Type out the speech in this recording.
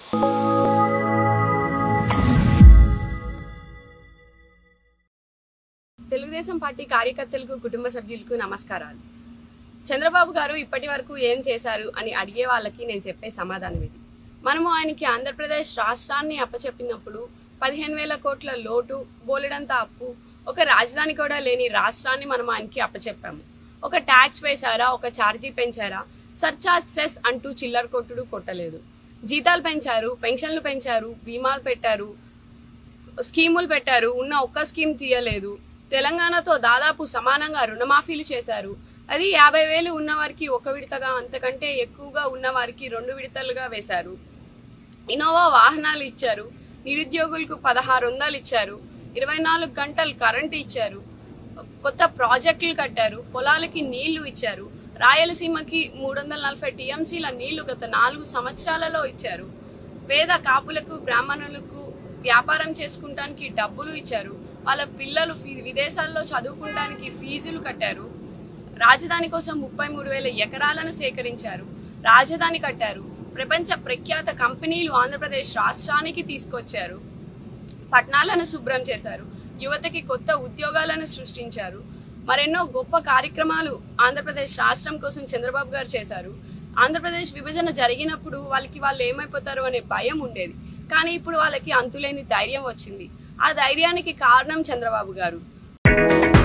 Telugu Desam party కార్యకర్తలకు కుటుంబ సభ్యులకు నమస్కారాలు. చంద్రబాబు గారు ఇప్పటి వరకు ఏం చేశారు అని అడిగే వాళ్ళకి నేను చెప్పే సమాధానం ఇది. మనము ఆయనకి ఆంధ్రప్రదేశ్ రాష్ట్రాన్ని అప్పచెప్పినప్పుడు 15,000 కోట్ల లోటు, బోలెడంత అప్పు, ఒక రాజధాని కూడా లేని రాష్ట్రాన్ని మనం ఆయనకి అప్పచెప్పాము. ఒక ట్యాక్స్ వేశారా, ఒక ఛార్జీ పెంచారా? సర్చార్జ్ సెస్ అంటూ చిల్లర కొట్టుడు కొట్టలేదు. జీతాలు పెంచారు, పెన్షన్లు పెంచారు, బీమాలు పెట్టారు, స్కీములు పెట్టారు. ఉన్న ఒక్క స్కీమ్ తీయలేదు. తెలంగాణతో దాదాపు సమానంగా రుణమాఫీలు చేశారు. అది 50,000 ఉన్నవారికి ఒక విడతగా, అంతకంటే ఎక్కువగా ఉన్నవారికి 2 విడతలుగా వేశారు. ఇన్నోవా వాహనాలు ఇచ్చారు. నిరుద్యోగులకు 1600 ఇచ్చారు. 24 గంటలు కరెంటు ఇచ్చారు. కొత్త ప్రాజెక్టులు కట్టారు. పొలాలకి నీళ్లు ఇచ్చారు. రాయలసీమకి 340 టీఎంసీల నీళ్లు గత 4 సంవత్సరాలలో ఇచ్చారు. పేద కాపులకు, బ్రాహ్మణులకు వ్యాపారం చేసుకుంటానికి డబ్బులు ఇచ్చారు. వాళ్ళ పిల్లలు విదేశాల్లో చదువుకుంటానికి ఫీజులు కట్టారు. రాజధాని కోసం 33,000 ఎకరాలను సేకరించారు. రాజధాని కట్టారు. ప్రపంచ ప్రఖ్యాత కంపెనీలు ఆంధ్రప్రదేశ్ రాష్ట్రానికి తీసుకొచ్చారు. పట్టణాలను శుభ్రం చేశారు. యువతకి కొత్త ఉద్యోగాలను సృష్టించారు. మరెన్నో గొప్ప కార్యక్రమాలు ఆంధ్రప్రదేశ్ రాష్ట్రం కోసం చంద్రబాబు గారు చేశారు. ఆంధ్రప్రదేశ్ విభజన జరిగినప్పుడు వాళ్ళు ఏమైపోతారు అనే భయం ఉండేది. కానీ ఇప్పుడు వాళ్ళకి అంతులేని ధైర్యం వచ్చింది. ఆ ధైర్యానికి కారణం చంద్రబాబు గారు.